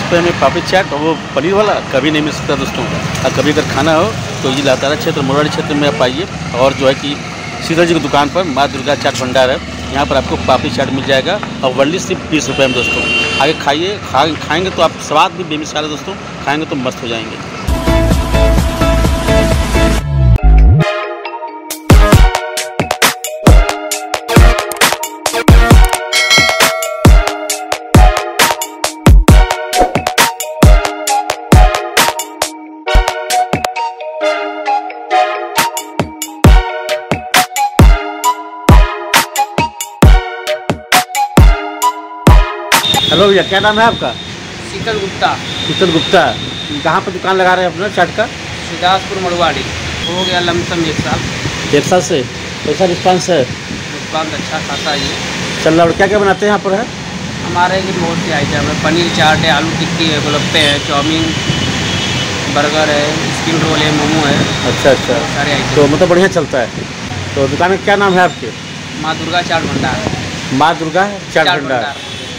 रुपये में पापड़ी चाट, और वो पनीर वाला कभी नहीं मिल सकता दोस्तों। और कभी अगर खाना हो तो ये लातारा क्षेत्र मोरवाड़ी क्षेत्र में आप आइए, और जो है कि शीतल जी की दुकान पर माँ दुर्गा चाट भंडार है, यहाँ पर आपको पापड़ी चाट मिल जाएगा, और वर्ली सिर्फ 20 रुपये में दोस्तों। आगे खाइए, खाएँगे तो आप स्वाद भी बेमिसाल है दोस्तों, खाएँगे तो मस्त हो जाएंगे। हेलो भैया, क्या नाम है आपका? शीतल गुप्ता। शीतल गुप्ता, कहाँ पर दुकान लगा रहे हैं अपना चाट का? सिद्धार्थपुर मोरवाड़ी। हो गया लमसम 1 साल। 1 साल से कैसा रिस्पांस है? रिस्पांस अच्छा खासा ही है। चल रहा। और क्या क्या बनाते हैं यहाँ पर? है हमारे की बहुत सी आइटम है, पनीर चाट है, आलू टिक्की है, गोलगप्पे है, चाउमीन, बर्गर है, स्प्रिंग रोल है, मोमो है। अच्छा अच्छा, सारे आइटम तो मतलब बढ़िया चलता है। तो दुकान में क्या नाम है आपके? माँ दुर्गा चाट भंडार। माँ दुर्गा चाट भंडार।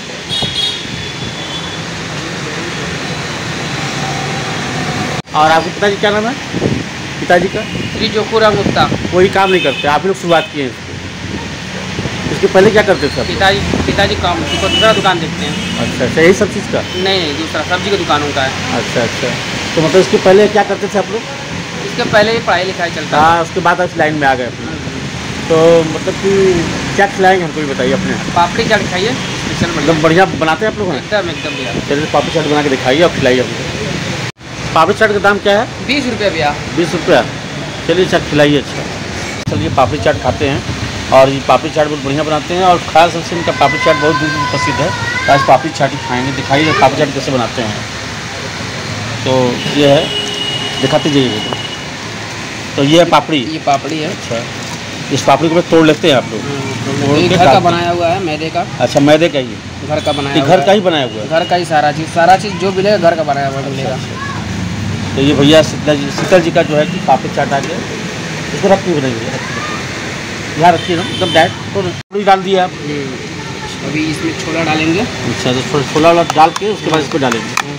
और आपके पिताजी क्या नाम है? पिताजी का? श्री जोखूराम गुप्ता। कोई काम नहीं करते, आप ही लोग शुरुआत किए हैं इसको? इसके पहले क्या करते थे? पिताजी काम दूसरा दुकान देखते हैं। अच्छा अच्छा, यही सब चीज़ का? नहीं, दूसरा सब्जी की दुकान उनका है। अच्छा अच्छा, तो मतलब इसके पहले क्या करते थे आप लोग? इसके पहले ही पढ़ाई लिखाई चलता है। हाँ, उसके बाद आप लाइन में आ गए अपने। तो मतलब कि क्या खिलाएंगे हमको भी बताइए अपने? पापड़ी चाट खाइए, स्पेशल मतलब बढ़िया बनाते हैं आप लोग? एकदम एकदम भैया। चलिए पापड़ी चाट बना के दिखाइए और खिलाइए हमको। पापड़ी चाट का दाम क्या है? 20 रुपये भैया। 20 रुपया। चलिए अच्छा, खिलाइए। अच्छा चलिए पापड़ी चाट खाते हैं, और ये पापड़ी चाट बहुत बढ़िया बनाते हैं, और खास सबसे इनका पापड़ी चाट बहुत दूर दूर प्रसिद्ध है। आज पापड़ी चाट ही खाएँगे, दिखाइए पापड़ी चाट कैसे बनाते हैं। तो ये है, दिखाते जाइए। तो ये है पापड़ी? ये पापड़ी है। अच्छा, इस पापड़ी को तोड़ लेते हैं आप लोग? ये घर का बनाया हुआ है, मैदे का। अच्छा, मैदे का ही घर का बनाया हुआ है। घर का ही बनाया हुआ है? घर का ही सारा चीज़ जो मिलेगा घर का बनाया हुआ मिलेगा। तो ये भैया शीतल जी का जो है कि पापड़ी चाट आ गया, इसको रख के बनाइए, यहाँ रखिए ना एकदम डायरेक्ट। तो डाल दिया आप? अभी इसमें छोला डालेंगे। अच्छा, तो छोला डाल के उसके बाद इसको डालेंगे।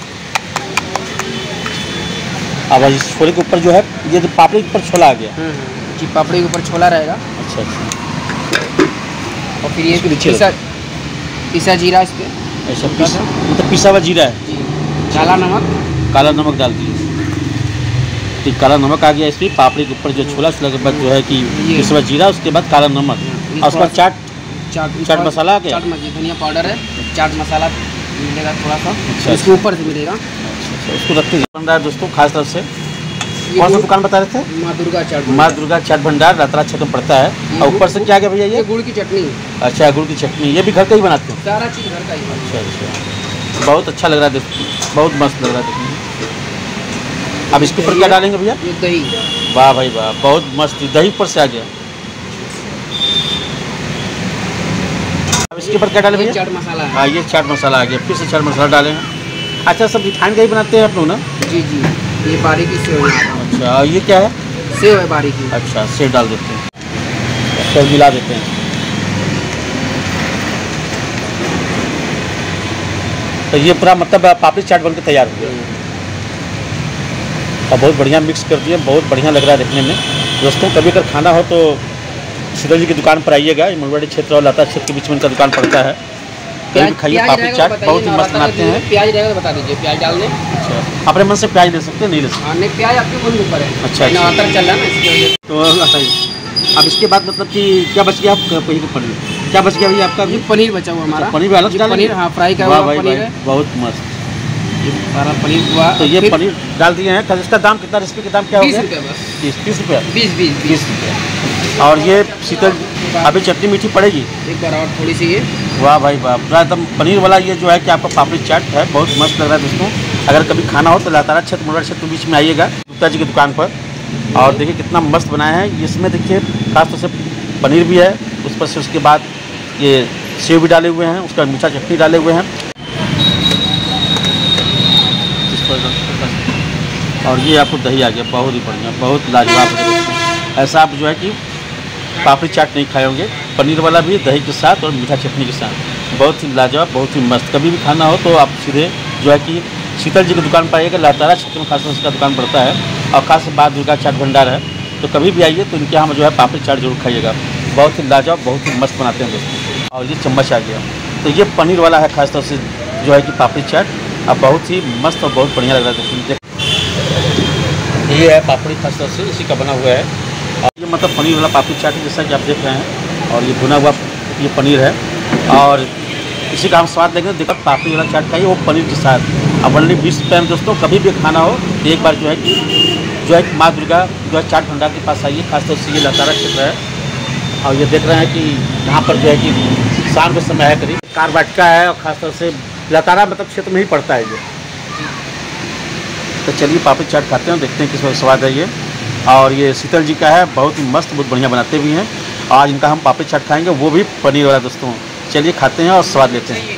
अब इस छोले के ऊपर जो है, ये तो पापड़ी के ऊपर छोला आ गया जी, पापड़ी के ऊपर छोला रहेगा। अच्छा अच्छा, और फिर ये पिसा जीरा इस पर। ऐसा मतलब पिसा हुआ जीरा है जी। काला नमक डाल दिए। तो काला नमक आ गया इसमें। पापड़ी के ऊपर जो छोला के बाद जो है कि पिसा हुआ जीरा, उसके बाद काला नमक, और उसके बाद चाट मसाला आ गया। धनिया पाउडर है, चाट मसाला मिलेगा थोड़ा सा। अच्छा, इसके ऊपर से मिलेगा। अच्छा, इसको रखते भंडार दोस्तों, खास तरह से। कौन सा दुकान बता रहे थे? माँ दुर्गा चाट भंडार, लातारा क्षेत्र में पड़ता है। और ऊपर से क्या गया भैया? ये गुड़ की चटनी। अच्छा, गुड़ की चटनी, ये भी घर का ही बनाते हैं? सारा चीज़ घर का ही। अच्छा अच्छा, बहुत अच्छा लग रहा है देखिए, बहुत मस्त लग रहा है देखने में। अब इसके ऊपर क्या डालेंगे भैया? ये दही। वाह भाई वाह, बहुत मस्त, दही ऊपर से आ गया। अब इसके ऊपर क्या डालें भैया? चाट मसाला है। हाँ, ये चाट मसाला आ गया, फिर से चाट मसाला डालेंगे। अच्छा, सब रिफाइंड का ही बनाते हैं आप लोग ना? जी जी, ये बारीकी सेव है। अच्छा, और ये क्या है? सेव है बारीकी। अच्छा, सेव डाल देते हैं, फिर मिला देते हैं। तो ये पूरा मतलब पापड़ी चाट बनकर तैयार हो गया, और बहुत बढ़िया मिक्स कर दिए, बहुत बढ़िया लग रहा है देखने में दोस्तों। कभी अगर खाना हो तो शीतल जी की दुकान पर आइएगा। मोरवाड़ी क्षेत्र और लातारा क्षेत्र के बीच में इनका दुकान पड़ता है। कभी खाइए पापड़ी चाट, बहुत ही मस्त बनाते हैं। प्याज रहेगा बता दीजिए, प्याज डाल दें। अच्छा, अपने मन से प्याज ले सकते हैं, नहीं ले सकते? नहीं, प्याज आपके मन के ऊपर है। अच्छा, नवरात्र चल रहा है ना, इसकी वजह से। तो बताइए। अब इसके बाद मतलब कि क्या बच गया? आप पनीर क्या बच गया भैया आपका? ये पनीर बचा हुआ हमारा। पनीर अलग डालेंगे? पनीर, हाँ, फ्राई का हुआ पनीर है, बहुत मस्त। ये सारा पनीर हुआ। तो ये पनीर डाल दिए हैं। इसका दाम कितना? रेसिपी का दाम क्या हो गया? 20 रुपये बस। 30 रुपया? 20 रुपया। और ये शीतल अभी चटनी मीठी पड़ेगी एक बार और थोड़ी सी। ये वाह भाई वाह, पूरा एकदम पनीर वाला ये जो है कि आपका पापड़ी चाट है, बहुत मस्त लग रहा है दोस्तों। अगर कभी खाना हो तो लातारा क्षेत्र मोरवाड़ी क्षेत्र के बीच में आइएगा गुप्ता जी की दुकान पर, और देखिए कितना मस्त बनाया है। इसमें देखिए खासतौर से पनीर भी है, उस पर से उसके बाद ये सेव भी डाले हुए हैं, उसका मीठा चटनी डाले हुए हैं, और ये आपको दही आ गया, बहुत ही बढ़िया, बहुत लाजवाब है दोस्तों। ऐसा आप जो है कि पापड़ी चाट नहीं खाए होंगे, पनीर वाला भी दही के साथ और मीठा चटनी के साथ, बहुत ही लाजवाब, बहुत ही मस्त। कभी भी खाना हो तो आप सीधे जो है कि शीतल जी की दुकान पर आइएगा। लातारा क्षेत्र में खासतौर से इसका दुकान पड़ता है और खास बात दुर्गा चाट भंडार है। तो कभी भी आइए तो इनके यहाँ जो है पापड़ी चाट जरूर खाइएगा। बहुत ही लाजवाब, बहुत ही मस्त बनाते हैं दोस्तों। और ये चम्मच आ गया, तो ये पनीर वाला है खासतौर से जो है कि पापड़ी चाट। अब बहुत ही मस्त और बहुत बढ़िया लग रहा है दोस्तों। ये है पापड़ी खासतौर से इसी का बना हुआ है। और ये मतलब पनीर वाला पापड़ी चाट है जैसा कि आप देख रहे हैं। और ये भुना हुआ ये पनीर है और इसी का हम स्वाद देंगे। देखो पापड़ी वाला चाट खाइए वो पनीर के साथ। अब ओनली 20 रुपये में दोस्तों कभी भी खाना हो तो एक बार जो है कि माँ दुर्गा जो है चाट भंडार के पास आइए। खासतौर से ये लातारा क्षेत्र है। और ये देख रहे हैं कि यहाँ पर जो है कि शाम के समय है, करीब कारवाटिका है और ख़ासतौर से लातारा मतलब क्षेत्र में ही पड़ता है ये। तो चलिए पापड़ी चाट खाते हैं, देखते हैं किस वक्त स्वाद है ये। और ये शीतल जी का है, बहुत ही मस्त, बहुत बढ़िया बनाते भी हैं। आज इनका हम पापड़ी चाट खाएंगे, वो भी पनीर वाला दोस्तों। चलिए खाते हैं और स्वाद लेते हैं।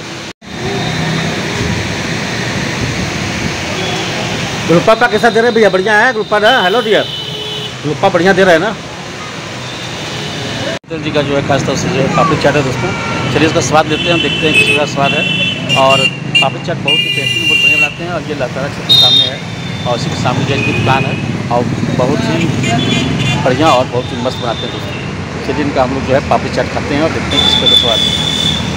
ग्रुपा का कैसा दे रहे हैं भैया? बढ़िया है ग्रुपा ना? हेलो डियर, ग्रुपा बढ़िया दे रहे हैं ना? शीतल जी का जो है खासतौर से जो है पापड़ी चाट है दोस्तों। चलिए इसका स्वाद लेते हैं, देखते हैं किस का स्वाद है। और पापड़ी चाट बहुत ही बेहतरीन, बहुत बढ़िया बनाते हैं। और ये लातारा क्षेत्र के सामने है और उसी के सामने जो है दुकान है और बहुत ही बढ़िया और बहुत ही मस्त बनाते हैं दोस्तों। चलिए इनका हम लोग जो है पापड़ी चाट खाते हैं और देखते हैं किस का स्वाद है।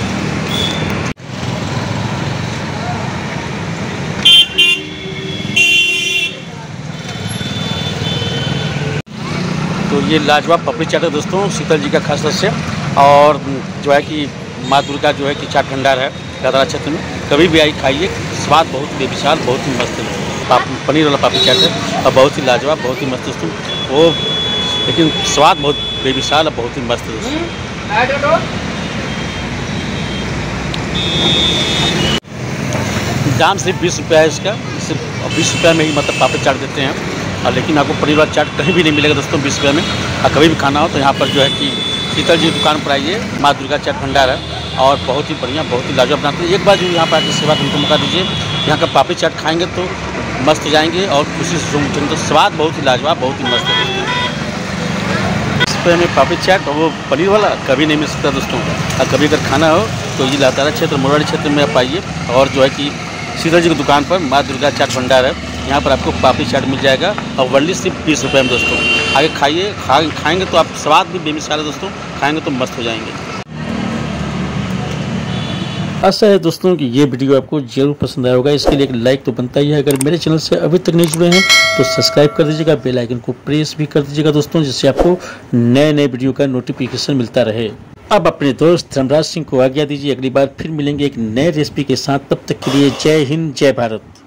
तो ये लाजवाब पापड़ी चाट है दोस्तों शीतल जी का खासतौर से। और जो है कि माँ दुर्गा जो है कि चाट भंडार है लातारा क्षेत्र में। कभी भी आई खाइए, स्वाद बहुत बेमिसाल, बहुत ही मस्त है। पनीर वाला पापड़ी चाट है और बहुत ही लाजवाब, बहुत ही मस्त दोस्तों वो। लेकिन स्वाद बहुत बेमिसाल और बहुत ही मस्त है दोस्तों। दाम सिर्फ 20 रुपया है इसका। सिर्फ 20 रुपये में ही मतलब पापड़ी चाट देते हैं। और लेकिन आपको पनीर वाला चाट कहीं भी नहीं मिलेगा दोस्तों 20 रुपये में। और कभी भी खाना हो तो यहाँ पर जो है कि शीतल जी दुकान पर आइए। माँ दुर्गा चाट भंडार है और बहुत ही बढ़िया, बहुत ही लाजवाब बनाते हैं। एक बार जो यहाँ पर आकर सेवा उनको मौका दीजिए। यहाँ का पापड़ी चाट खाएंगे तो मस्त हो जाएंगे और खुशी से झूम उठेंगे। तो स्वाद बहुत ही लाजवाब, बहुत ही मस्त है। 20 रुपये में पापड़ी चाट और वो पनीर वाला कभी नहीं मिल सकता दोस्तों। और कभी अगर खाना हो तो ये लातारा क्षेत्र, मोरवाड़ी क्षेत्र में आप आइए। और जो है कि शीतल जी की दुकान पर माँ दुर्गा चाट भंडार है, यहाँ पर आपको पापड़ी चाट मिल जाएगा और वनली सिर्फ 20 रुपये में दोस्तों। आगे खाइए, खाएंगे तो आप स्वाद भी बेमिसाल है दोस्तों। खाएंगे तो मस्त हो जाएंगे। आशा है दोस्तों कि ये वीडियो आपको जरूर पसंद आया होगा। इसके लिए एक लाइक तो बनता ही है। अगर मेरे चैनल से अभी तक नहीं जुड़े हैं तो सब्सक्राइब कर दीजिएगा, बेल आइकन को प्रेस भी कर दीजिएगा दोस्तों, जिससे आपको नए नए वीडियो का नोटिफिकेशन मिलता रहे। अब अपने दोस्त धर्मराज सिंह को आज्ञा दीजिए। अगली बार फिर मिलेंगे एक नए रेसिपी के साथ। तब तक के लिए जय हिंद, जय भारत।